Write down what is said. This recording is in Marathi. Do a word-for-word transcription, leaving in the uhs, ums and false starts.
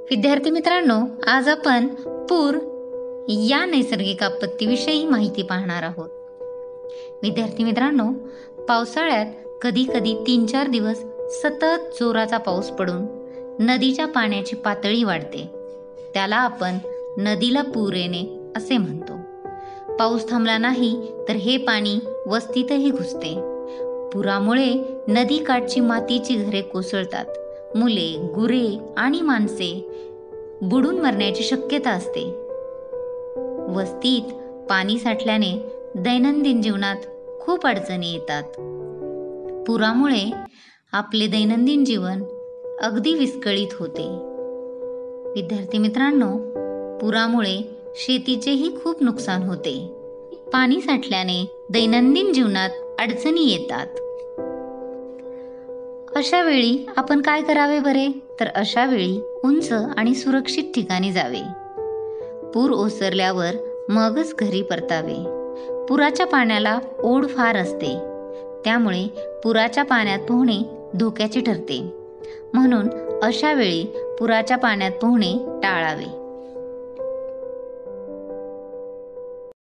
विद्यार्थी मित्रांनो, आज आपण पूर या नैसर्गिक आपत्तीविषयी माहिती पाहणार आहोत. विद्यार्थी मित्रांनो, पावसाळ्यात कधी कधी तीन चार दिवस सतत जोराचा पाऊस पडून नदीच्या पाण्याची पातळी वाढते. त्याला आपण नदीला पूर येणे असे म्हणतो. पाऊस थांबला नाही तर हे पाणी वस्तीतही घुसते. पुरामुळे नदीकाठची मातीची घरे कोसळतात. मुले, गुरे आणि माणसे बुडून मरण्याची शक्यता असते. वस्तीत पाणी साठल्याने दैनंदिन जीवनात खूप अडचणी येतात. पुरामुळे आपले दैनंदिन जीवन अगदी विस्कळीत होते. विद्यार्थी मित्रांनो, पुरामुळे शेतीचेही खूप नुकसान होते. पाणी साठल्याने दैनंदिन जीवनात अडचणी येतात. अशा वेळी आपण काय करावे बरे? तर अशा वेळी उंच आणि सुरक्षित ठिकाणी जावे. पूर ओसरल्यावर मगच घरी परतावे. पुराच्या पाण्याला ओढ फार असते, त्यामुळे पुराच्या पाण्यात पोहणे धोक्याचे ठरते. म्हणून अशा वेळी पुराच्या पाण्यात पोहणे टाळावे.